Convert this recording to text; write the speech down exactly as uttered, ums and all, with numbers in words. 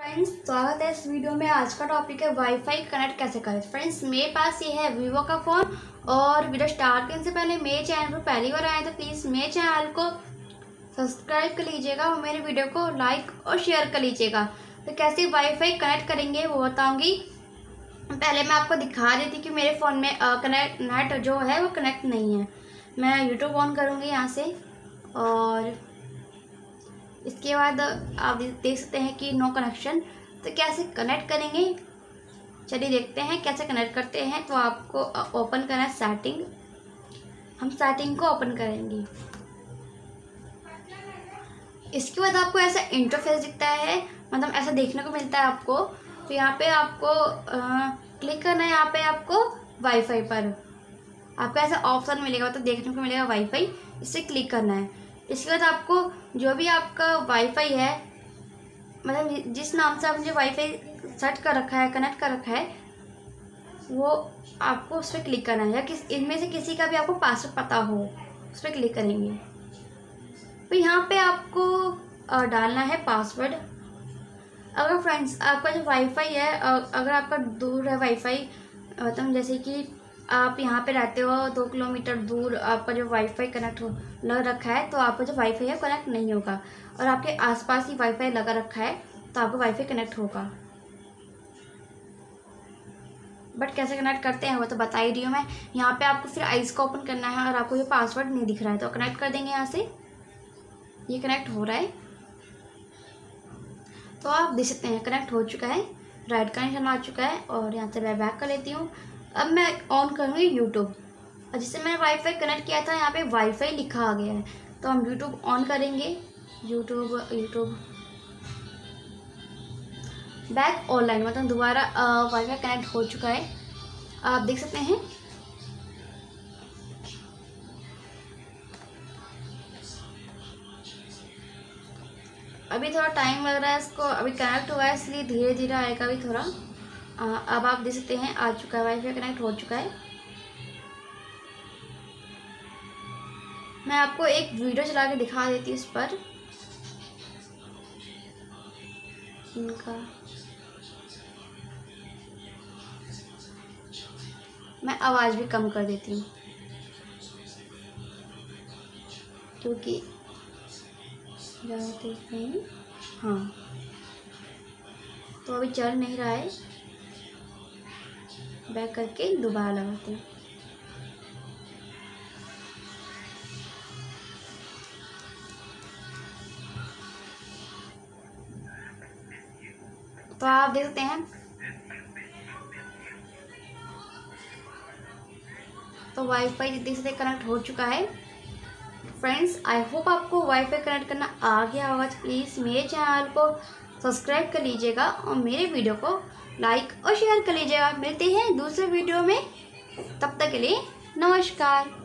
Friends, स्वागत है इस वीडियो में। आज का टॉपिक है वाईफाई कनेक्ट कैसे करें। फ्रेंड्स, मेरे पास ये है वीवो का फ़ोन। और वीडियो स्टार्ट करने से पहले मेरे चैनल पर पहली बार आए तो प्लीज़ मेरे चैनल को सब्सक्राइब कर लीजिएगा और मेरे वीडियो को लाइक और शेयर कर लीजिएगा। तो कैसे वाईफाई कनेक्ट करेंगे वो बताऊँगी। पहले मैं आपको दिखा देती कि मेरे फ़ोन में कनेक्ट नेट जो है वो कनेक्ट नहीं है। मैं यूट्यूब ऑन करूँगी यहाँ से और इसके बाद आप देख सकते हैं कि नो कनेक्शन। तो कैसे कनेक्ट करेंगे, चलिए देखते हैं कैसे कनेक्ट करते हैं। तो आपको ओपन करना है सेटिंग। हम सेटिंग को ओपन करेंगे। इसके बाद आपको ऐसा इंटरफेस दिखता है, मतलब ऐसा देखने को मिलता है आपको। तो यहाँ पे आपको आ, क्लिक करना है। यहाँ पे आपको वाईफाई पर आपको ऐसा ऑप्शन मिलेगा, तो देखने को मिलेगा वाईफाई, इसे क्लिक करना है। इसके बाद आपको जो भी आपका वाईफाई है, मतलब जिस नाम से आपने वाईफाई सेट कर रखा है, कनेक्ट कर रखा है, वो आपको उस पर क्लिक करना है। या किस इनमें से किसी का भी आपको पासवर्ड पता हो, उस पर क्लिक करेंगे। तो यहाँ पे आपको डालना है पासवर्ड। अगर फ्रेंड्स आपका जो वाईफाई है, अगर आपका दूर है वाईफाई, मतलब जैसे कि आप यहाँ पे रहते हो दो किलोमीटर दूर, आपका जो वाईफाई कनेक्ट हो लग रखा है, तो आपका जो वाईफाई है कनेक्ट नहीं होगा। और आपके आसपास ही वाईफाई लगा रखा है तो आपका वाईफाई कनेक्ट होगा। बट कैसे कनेक्ट करते हैं वो तो बता ही रही हूँ मैं। यहाँ पे आपको फिर आइस को ओपन करना है और आपको ये पासवर्ड नहीं दिख रहा है तो कनेक्ट कर देंगे। यहाँ से ये कनेक्ट हो रहा है, तो आप देख सकते हैं कनेक्ट हो चुका है, राइट कनेक्शन आ चुका है। और यहाँ से मैं बैक कर लेती हूँ। अब मैं ऑन करूँगी यूट्यूब। और जिससे मैंने वाईफाई कनेक्ट किया था, यहाँ पे वाईफाई लिखा आ गया है, तो हम यूट्यूब ऑन करेंगे। यूट्यूब यूट्यूब बैक ऑनलाइन, मतलब दोबारा वाईफाई कनेक्ट हो चुका है, आप देख सकते हैं। अभी थोड़ा टाइम लग रहा है इसको, अभी कनेक्ट हुआ है इसलिए धीरे धीरे आएगा अभी थोड़ा। आ, अब आप देख सकते हैं आ चुका है, वाईफाई कनेक्ट हो चुका है। मैं आपको एक वीडियो चला के दिखा देती हूँ इस पर इनका। मैं आवाज़ भी कम कर देती हूँ क्योंकि ज़्यादा तेज नहीं। हाँ, तो अभी चल नहीं रहा है। बैक करके दोबारा लगाते हैं। तो आप देख सकते हैं, तो वाईफाई जितने से कनेक्ट हो चुका है। फ्रेंड्स, आई होप आपको वाईफाई कनेक्ट करना आ गया होगा। तो प्लीज़ मेरे चैनल को सब्सक्राइब कर लीजिएगा और मेरे वीडियो को लाइक और शेयर कर लीजिएगा। मिलते हैं दूसरे वीडियो में, तब तक के लिए नमस्कार।